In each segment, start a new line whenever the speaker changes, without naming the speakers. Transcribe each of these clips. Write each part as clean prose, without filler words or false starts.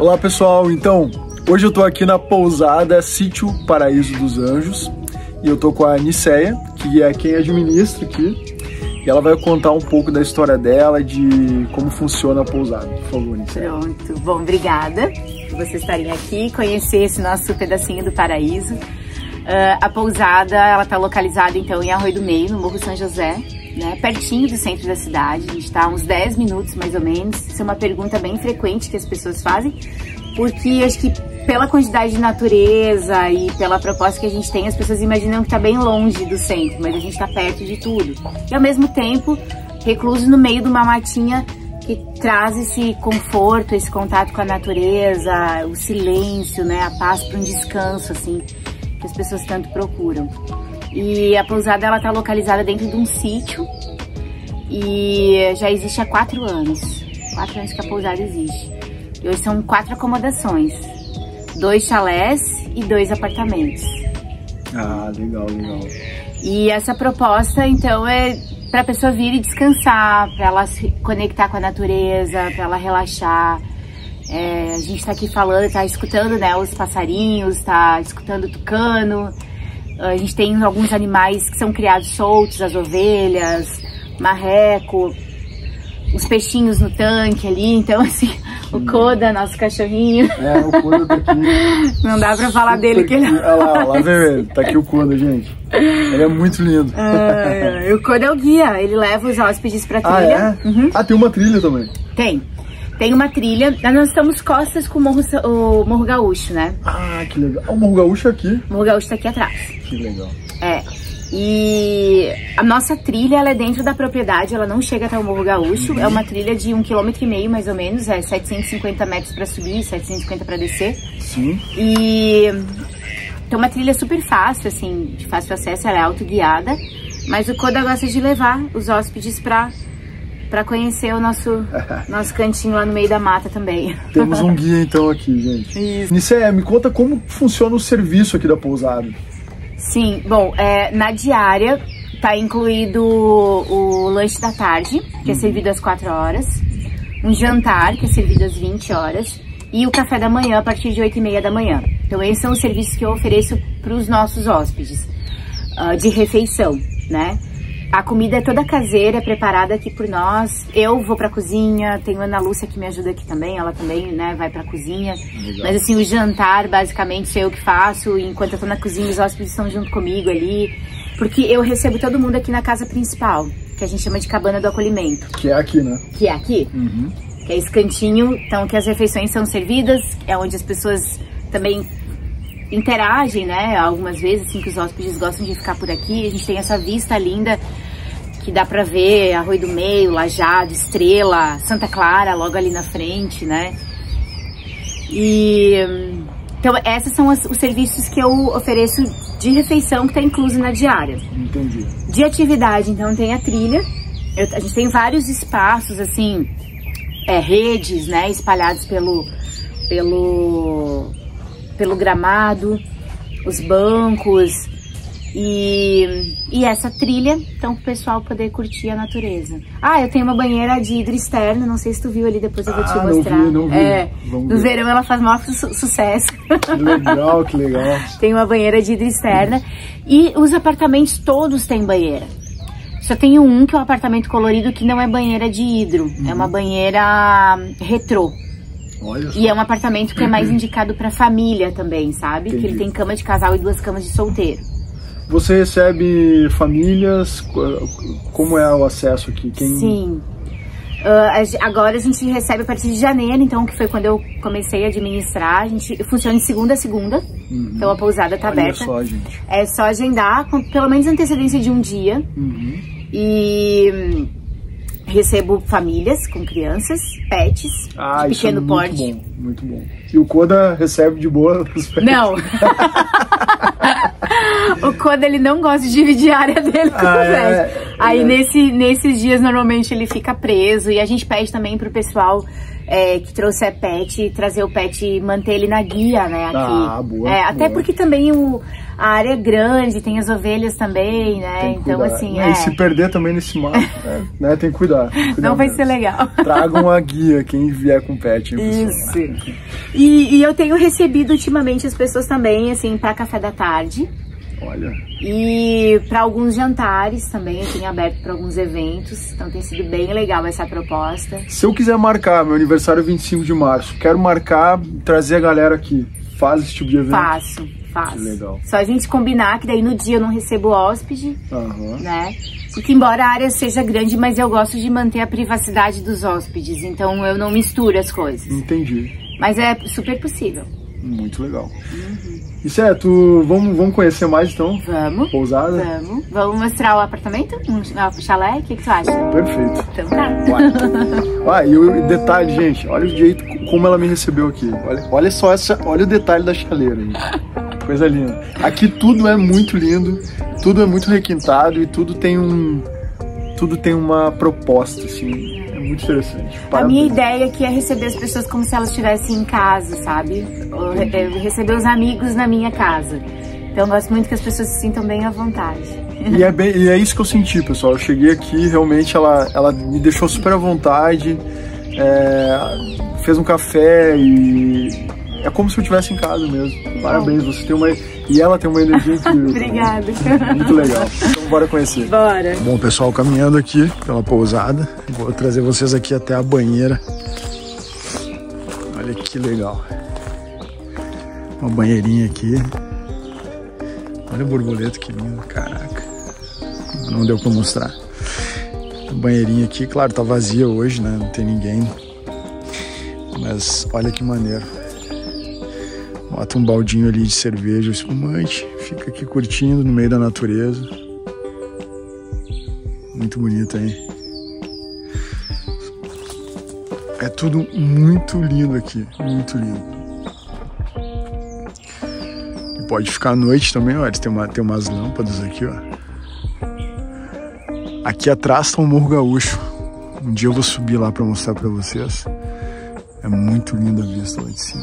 Olá pessoal, então, hoje eu tô aqui na pousada Sítio Paraíso dos Anjos e eu tô com a Niceia, que é quem administra aqui, e ela vai contar um pouco da história dela, de como funciona a pousada. Por favor, Niceia.
Pronto, bom, obrigada por vocês estarem aqui e conhecer esse nosso pedacinho do paraíso. A pousada, ela tá localizada então em Arroio do Meio, no Morro São José, né, pertinho do centro da cidade. A gente está a uns 10 minutos mais ou menos. Isso é uma pergunta bem frequente que as pessoas fazem, porque acho que pela quantidade de natureza e pela proposta que a gente tem, as pessoas imaginam que está bem longe do centro, mas a gente está perto de tudo. E ao mesmo tempo, recluso no meio de uma matinha que traz esse conforto, esse contato com a natureza, o silêncio, né, a paz para um descanso, assim, que as pessoas tanto procuram. E a pousada, ela tá localizada dentro de um sítio e já existe há 4 anos. 4 anos que a pousada existe. E hoje são 4 acomodações, 2 chalés e 2 apartamentos.
Ah, legal, legal.
E essa proposta, então, é para a pessoa vir e descansar, para ela se conectar com a natureza, para ela relaxar. A gente tá aqui falando, tá escutando, né, os passarinhos, tá escutando o tucano. A gente tem alguns animais que são criados soltos, as ovelhas, marreco, os peixinhos no tanque ali, então assim, o Koda, nosso cachorrinho.
O Koda tá aqui.
Não dá pra falar dele que ele...
Olha lá vem ele, tá aqui o Koda, gente. Ele é muito lindo.
O Koda é o guia, ele leva os hóspedes pra trilha.
Ah, é? Uhum. Ah, tem uma trilha também?
Tem uma trilha, nós estamos costas com o Morro Gaúcho, né?
Ah, que legal. O Morro Gaúcho é aqui?
O Morro Gaúcho tá aqui atrás.
Que legal.
E a nossa trilha, ela é dentro da propriedade, ela não chega até o Morro Gaúcho. É uma trilha de 1,5 km mais ou menos, 750 metros para subir, 750 para descer.
Sim.
E então uma trilha super fácil, assim, de fácil acesso, ela é autoguiada, mas o Koda gosta de levar os hóspedes para conhecer o nosso cantinho lá no meio da mata também.
Temos um guia então aqui, gente.
Isso.
Niceia, me conta como funciona o serviço aqui da pousada.
Sim, bom, na diária tá incluído o lanche da tarde, que é servido às 4 horas, um jantar, que é servido às 20 horas, e o café da manhã a partir de 8h30 da manhã. Então esses são os serviços que eu ofereço para os nossos hóspedes, de refeição, né? A comida é toda caseira, é preparada aqui por nós. Eu vou pra cozinha, tenho a Ana Lúcia que me ajuda aqui também, ela também, né, vai pra cozinha. Legal. Mas assim, o jantar, basicamente, sou eu que faço, e enquanto eu tô na cozinha, os hóspedes estão junto comigo ali. Porque eu recebo todo mundo aqui na casa principal, que a gente chama de cabana do acolhimento.
Que é aqui, né?
Que é aqui.
Uhum.
Que é esse cantinho, então, que as refeições são servidas, é onde as pessoas também interagem, né, algumas vezes, assim, que os hóspedes gostam de ficar por aqui. A gente tem essa vista linda que dá pra ver Arroio do Meio, Lajeado, Estrela, Santa Clara, logo ali na frente, né. E então esses são os serviços que eu ofereço de refeição, que tá incluso na diária.
Entendi. De
atividade, então, tem a trilha. A gente tem vários espaços, assim, redes, né, espalhados pelo gramado, os bancos e essa trilha, então, para o pessoal poder curtir a natureza. Eu tenho uma banheira de hidro externo, não sei se tu viu ali, depois eu vou te mostrar.
Não vi.
No verão ela faz maior sucesso.
Que legal, que legal.
Tem uma banheira de hidro externa e os apartamentos todos têm banheira. Só tem um que é um apartamento colorido que não é banheira de hidro, é uma banheira retrô. E é um apartamento que é mais indicado para família também, sabe? Entendi. Que ele tem cama de casal e 2 camas de solteiro.
Você recebe famílias? Como é o acesso aqui?
Sim. Agora a gente recebe a partir de janeiro, então, que foi quando eu comecei a administrar. A gente funciona de segunda a segunda, então a pousada tá aberta. É só agendar com pelo menos antecedência de um dia. E recebo famílias com crianças, pets, de pequeno porte.
Muito bom. E o Koda recebe de boa os pets?
Não. O Koda, ele não gosta de dividir a área dele com os pets. Aí nesses dias, normalmente, ele fica preso. E a gente pede também pro pessoal que trouxe pet, trazer o pet e manter ele na guia, né, aqui.
Ah, boa.
Até porque também a área é grande, tem as ovelhas também, né, então assim...
E se perder também nesse mato, né, tem que cuidar.
Não vai ser legal.
Tragam a guia, quem vier com pet.
Isso. E eu tenho recebido ultimamente as pessoas também, assim, para café da tarde.
Olha.
E para alguns jantares também, eu tenho aberto para alguns eventos, então tem sido bem legal essa proposta.
Se eu quiser marcar, meu aniversário é 25 de março, quero marcar, trazer a galera aqui, faz esse tipo de evento?
Faço.
Que legal.
Só a gente combinar que daí no dia eu não recebo hóspede, né? Porque embora a área seja grande, mas eu gosto de manter a privacidade dos hóspedes, então eu não misturo as coisas.
Entendi.
Mas é super possível.
Muito legal. E certo, vamos conhecer mais então?
Vamos.
Pousada?
Vamos mostrar o apartamento? Um chalé? O que tu acha?
Perfeito.
Então tá.
E o detalhe, gente, olha o jeito como ela me recebeu aqui. Olha só olha o detalhe da chaleira, gente. Coisa linda. Aqui tudo é muito lindo, tudo é muito requintado e tudo tem uma proposta, assim. É muito interessante.
A minha ideia aqui é receber as pessoas como se elas estivessem em casa, sabe? Receber os amigos na minha casa. Então eu gosto muito que as pessoas se sintam bem à vontade.
E é isso que eu senti, pessoal. Eu cheguei aqui, realmente ela me deixou super à vontade, fez um café e é como se eu estivesse em casa mesmo. Parabéns, você tem uma... E ela tem uma energia incrível.
Obrigada.
Muito legal. Então bora conhecer.
Bora.
Bom, pessoal, caminhando aqui pela pousada. Vou trazer vocês aqui até a banheira. Olha que legal. Uma banheirinha aqui. Olha o borboleta que lindo, caraca. Não deu pra mostrar. A banheirinha aqui, claro, tá vazia hoje, né? Não tem ninguém. Mas olha que maneiro. Bota um baldinho ali de cerveja, espumante, fica aqui curtindo no meio da natureza. Muito bonito, hein? É tudo muito lindo aqui, muito lindo. E pode ficar à noite também, ó, tem umas lâmpadas aqui, ó. Aqui atrás tá um Morro Gaúcho. Um dia eu vou subir lá pra mostrar pra vocês. É muito linda a vista lá de cima.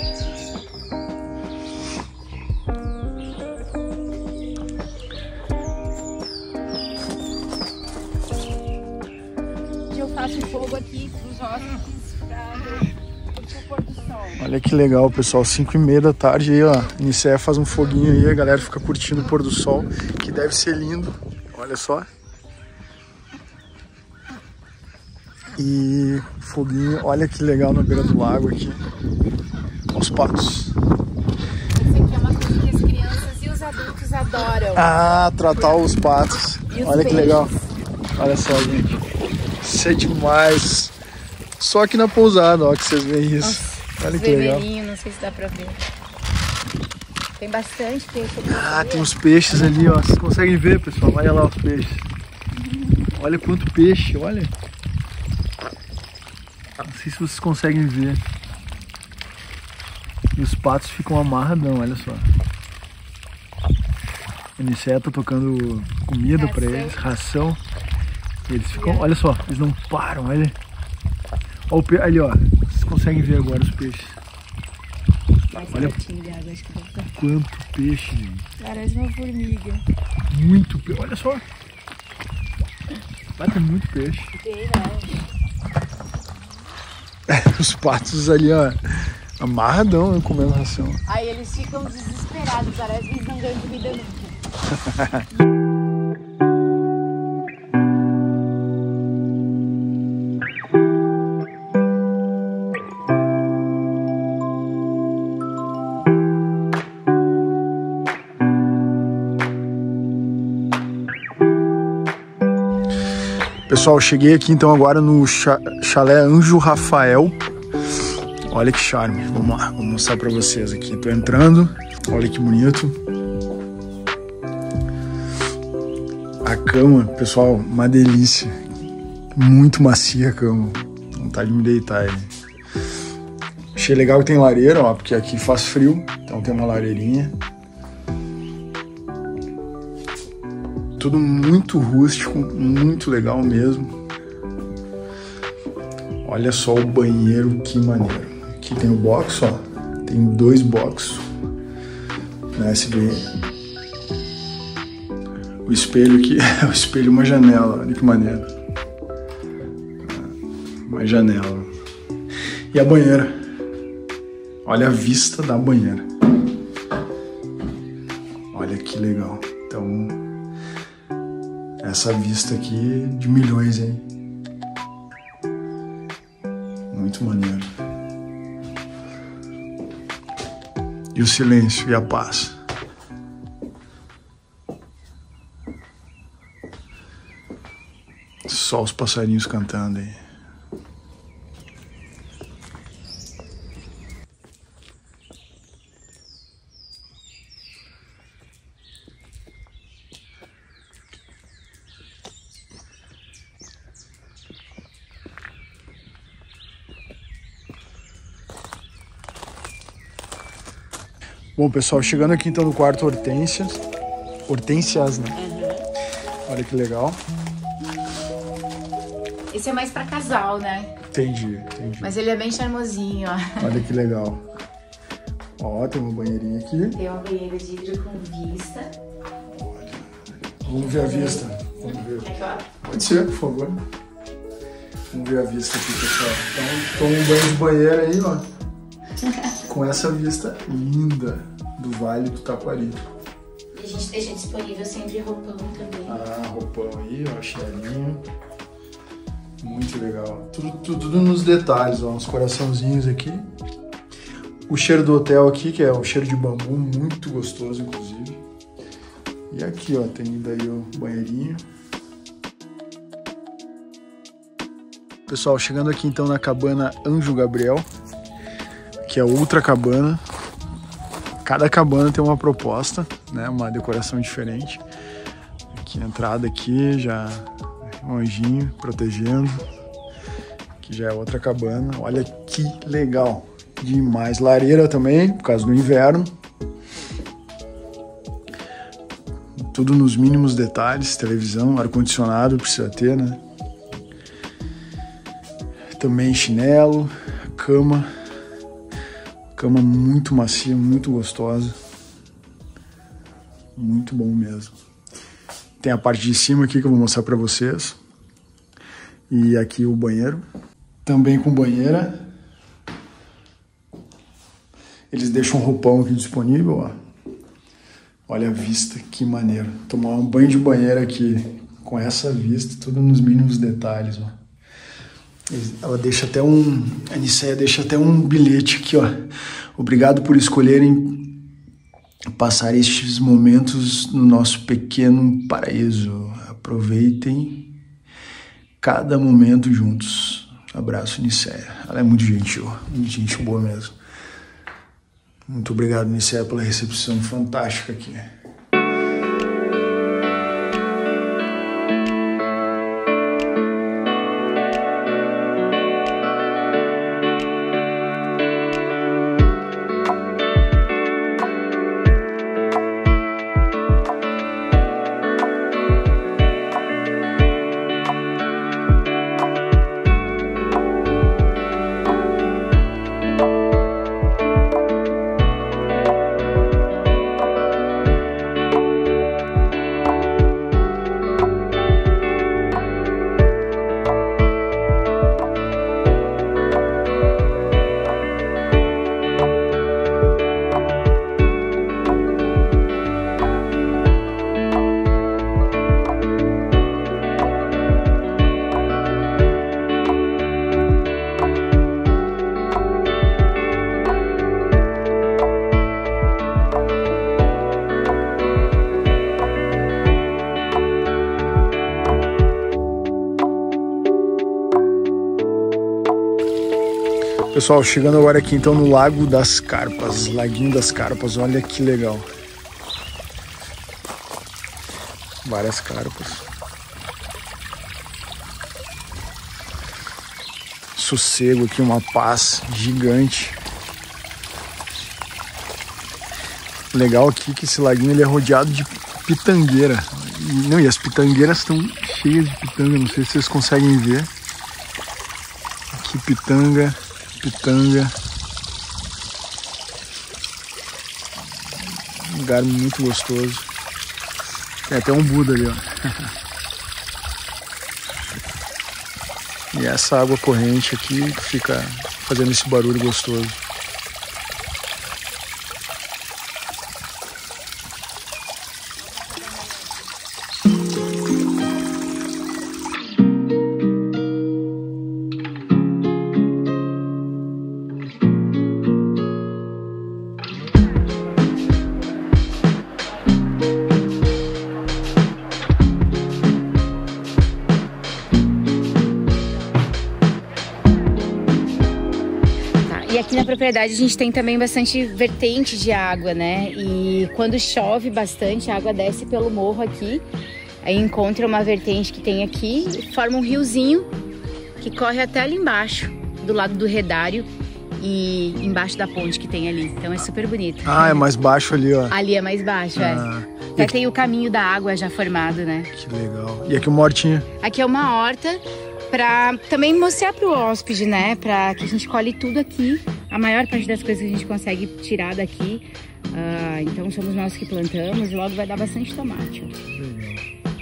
Fogo aqui pros hóspedes pra curtir o pôr do sol.
Olha que legal, pessoal, 5h30 da tarde aí, ó, a Nicéia faz um foguinho aí, a galera fica curtindo o pôr do sol, que deve ser lindo, olha só. E foguinho, olha que legal na beira do lago aqui, os patos.
Isso aqui é uma coisa que as crianças e os adultos adoram.
Ah, tratar os patos, olha que legal, olha só, gente. Isso é demais. Só aqui na pousada, ó, que vocês veem isso.
Nossa, olha que legal. Não sei se dá pra ver. Tem bastante peixe aqui.
Ah, tem uns peixes ali, ó. Vocês conseguem ver, pessoal? Olha lá os peixes. Olha quanto peixe, olha. Não sei se vocês conseguem ver. E os patos ficam amarradão, olha só. A Nicéia tá tocando comida pra eles, ração. Eles ficam, olha só, eles não param, olha. Olha ali, ó. Vocês conseguem ver agora os peixes. Olha quanto peixe, gente.
Parece uma formiga.
Muito peixe, olha só. Vai ter muito peixe.
Tem, né?
Os patos ali, ó, amarradão, né, comendo ração.
Aí eles ficam desesperados, parece que eles não ganham comida nunca.
Pessoal, cheguei aqui então agora no chalé Anjo Rafael. Olha que charme, vamos lá, vou mostrar pra vocês aqui. Tô entrando, olha que bonito. A cama, pessoal, uma delícia. Muito macia a cama, vontade de me deitar aí. Achei legal que tem lareira, ó, porque aqui faz frio, então tem uma lareirinha. Tudo muito rústico, muito legal mesmo. Olha só o banheiro, que maneiro. Aqui tem o box, ó. Tem 2 boxes. Né, se vê o espelho aqui, o espelho é uma janela, olha que maneiro. Uma janela. E a banheira. Olha a vista da banheira. Olha que legal. Então, essa vista aqui de milhões, hein? Muito maneiro. E o silêncio e a paz. Só os passarinhos cantando aí. Bom, pessoal, chegando aqui então no quarto Hortênsias, né? Uhum. Olha que legal.
Esse é mais pra casal, né?
Entendi.
Mas ele é bem charmosinho, ó.
Olha que legal. Ó, tem uma banheirinha aqui.
Tem uma banheira de vidro com vista.
Olha. Vamos ver a vista. Vamos ver. Pode ser, por favor. Vamos ver a vista aqui, pessoal. Então, toma um banho de banheiro aí, ó. Com essa vista linda do Vale do Taquari.
E a gente deixa disponível sempre roupão também.
Ah, roupão aí, ó, chinelinho. Muito legal. Tudo nos detalhes, ó, uns coraçãozinhos aqui. O cheiro do hotel aqui, que é o cheiro de bambu, muito gostoso, inclusive. E aqui, ó, tem daí o banheirinho. Pessoal, chegando aqui então na cabana Anjo Gabriel, que é outra cabana. Cada cabana tem uma proposta, né? Uma decoração diferente. Aqui a entrada aqui, já um anjinho protegendo. Aqui já é outra cabana. Olha que legal. Demais. Lareira também, por causa do inverno. Tudo nos mínimos detalhes. Televisão, ar-condicionado precisa ter, né? Também chinelo, cama. Cama muito macia, muito gostosa. Muito bom mesmo. Tem a parte de cima aqui que eu vou mostrar pra vocês. E aqui o banheiro. Também com banheira. Eles deixam um roupão aqui disponível, ó. Olha a vista, que maneiro. Tomar um banho de banheira aqui com essa vista, tudo nos mínimos detalhes, ó. Ela deixa até a Nicéia deixa até um bilhete aqui, ó. Obrigado por escolherem passar estes momentos no nosso pequeno paraíso. Aproveitem cada momento juntos. Abraço, Nicéia. Ela é muito gente boa mesmo. Muito obrigado, Nicéia, pela recepção fantástica aqui. Pessoal, chegando agora aqui então no Lago das Carpas, Laguinho das Carpas, olha que legal. Várias carpas. Sossego aqui, uma paz gigante. Legal aqui que esse laguinho ele é rodeado de pitangueira. E as pitangueiras estão cheias de pitanga, não sei se vocês conseguem ver. aqui pitanga. Um lugar muito gostoso. Tem até um Buda ali, ó. E essa água corrente aqui que fica fazendo esse barulho gostoso.
E aqui na propriedade a gente tem também bastante vertente de água, né? E quando chove bastante, a água desce pelo morro aqui. Aí encontra uma vertente que tem aqui e forma um riozinho que corre até ali embaixo, do lado do redário e embaixo da ponte que tem ali. Então é super bonito.
Ah, é mais baixo ali, ó.
Ali é mais baixo, é. Até tem o caminho da água já formado, né?
Que legal. E aqui uma hortinha?
Aqui é uma horta para também mostrar para o hóspede, né? Para que a gente colhe tudo aqui. A maior parte das coisas que a gente consegue tirar daqui. Então somos nós que plantamos e logo vai dar bastante tomate.
Legal.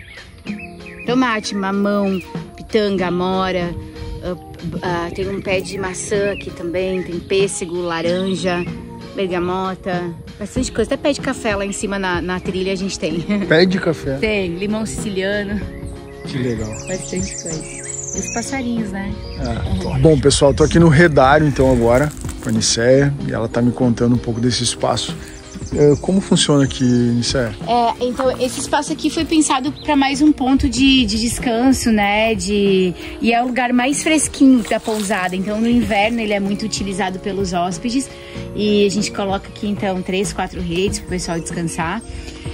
Tomate, mamão, pitanga, amora. Tem um pé de maçã aqui também. Tem pêssego, laranja, bergamota. Bastante coisa. Até pé de café lá em cima na trilha a gente tem.
Pé de café?
Tem. Limão siciliano.
Que legal.
Bastante coisa. E os passarinhos, né?
Bom, pessoal, tô aqui no redário então agora com a Nicéia e ela tá me contando um pouco desse espaço. Como funciona aqui, Nicéia?
Então esse espaço aqui foi pensado para mais um ponto de descanso, né? E é o lugar mais fresquinho da pousada. Então no inverno ele é muito utilizado pelos hóspedes e a gente coloca aqui então 3, 4 redes para o pessoal descansar.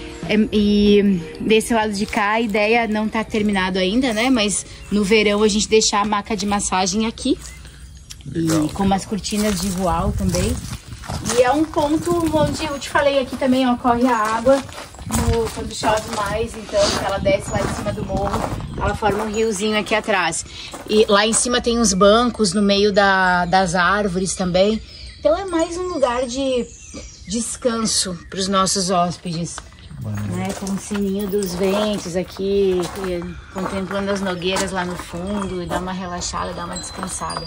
E desse lado de cá a ideia não tá terminado ainda, né? Mas no verão a gente deixa a maca de massagem aqui. Legal. E com umas cortinas de voal também. E é um ponto onde eu te falei aqui também, ó, corre a água quando chove mais, então ela desce lá em cima do morro, ela forma um riozinho aqui atrás. E lá em cima tem uns bancos no meio das árvores também. Então é mais um lugar de descanso para os nossos hóspedes. Né, com o sininho dos ventos aqui, contemplando as nogueiras lá no fundo e dá uma relaxada, dá uma descansada.